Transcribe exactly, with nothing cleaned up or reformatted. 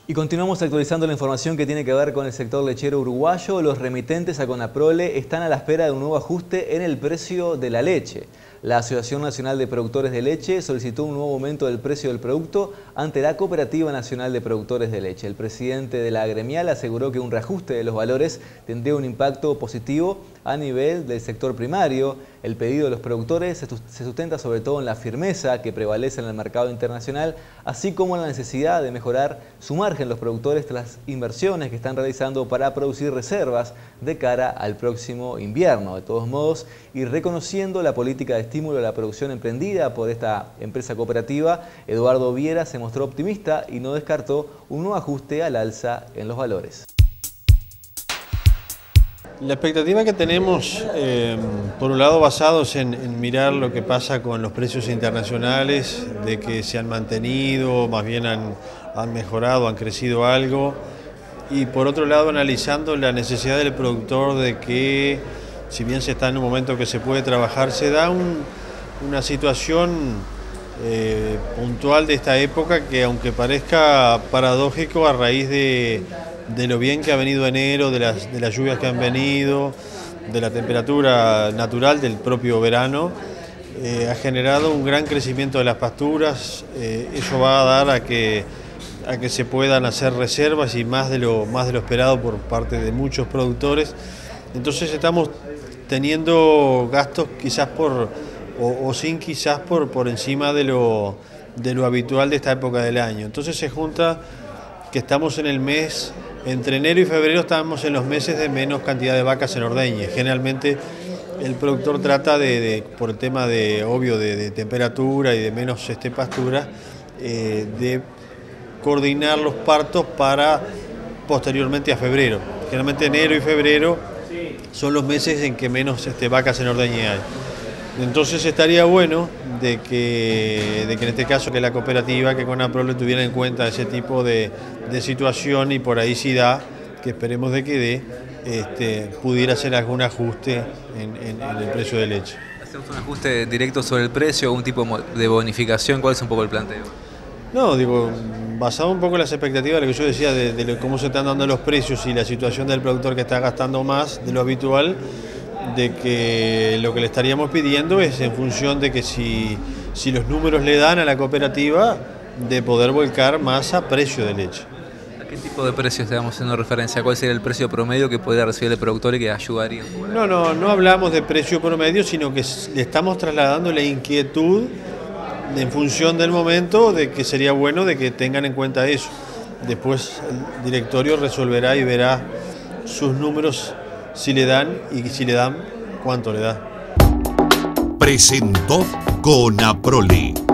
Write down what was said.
Y continuamos actualizando la información que tiene que ver con el sector lechero uruguayo. Los remitentes a Conaprole están a la espera de un nuevo ajuste en el precio de la leche. La Asociación Nacional de Productores de Leche solicitó un nuevo aumento del precio del producto ante la Cooperativa Nacional de Productores de Leche. El presidente de la gremial aseguró que un reajuste de los valores tendría un impacto positivo a nivel del sector primario. El pedido de los productores se sustenta sobre todo en la firmeza que prevalece en el mercado internacional, así como en la necesidad de mejorar su margen los productores tras las inversiones que están realizando para producir reservas de cara al próximo invierno. De todos modos, y reconociendo la política de estímulo a la producción emprendida por esta empresa cooperativa, Eduardo Viera se mostró optimista y no descartó un nuevo ajuste al alza en los valores. La expectativa que tenemos, eh, por un lado basados en, en mirar lo que pasa con los precios internacionales, de que se han mantenido, más bien han, han mejorado, han crecido algo, y por otro lado analizando la necesidad del productor de que, si bien se está en un momento que se puede trabajar, se da un, una situación eh, puntual de esta época que, aunque parezca paradójico, a raíz de de lo bien que ha venido enero, de las, de las lluvias que han venido, de la temperatura natural del propio verano, eh, ha generado un gran crecimiento de las pasturas. Eh, eso va a dar a que, a que se puedan hacer reservas y más de, lo, más de lo esperado por parte de muchos productores. Entonces estamos teniendo gastos quizás por, o, o sin quizás por, por encima de lo, de lo habitual de esta época del año. Entonces se junta que estamos en el mes, entre enero y febrero estamos en los meses de menos cantidad de vacas en ordeñe. Generalmente el productor trata de, de por el tema de, obvio, de, de temperatura y de menos este, pastura, eh, de coordinar los partos para posteriormente a febrero. Generalmente enero y febrero son los meses en que menos este, vacas en ordeñe hay. Entonces estaría bueno de que, de que en este caso que la cooperativa, que Conaprole tuviera en cuenta ese tipo de, de situación, y por ahí sí da, que esperemos de que dé, este, pudiera hacer algún ajuste en, en, en el precio de leche. ¿Hacemos un ajuste directo sobre el precio, algún tipo de bonificación? ¿Cuál es un poco el planteo? No, digo, basado un poco en las expectativas de lo que yo decía, de, de cómo se están dando los precios y la situación del productor que está gastando más de lo habitual, de que lo que le estaríamos pidiendo es en función de que si, si los números le dan a la cooperativa, de poder volcar más a precio de leche. ¿A qué tipo de precios estamos haciendo referencia? ¿Cuál sería el precio promedio que podría recibir el productor y que ayudaría? No, no, no hablamos de precio promedio, sino que le estamos trasladando la inquietud en función del momento, de que sería bueno de que tengan en cuenta eso. Después el directorio resolverá y verá sus números, si le dan, y si le dan, cuánto le da. Presentó Conaprole.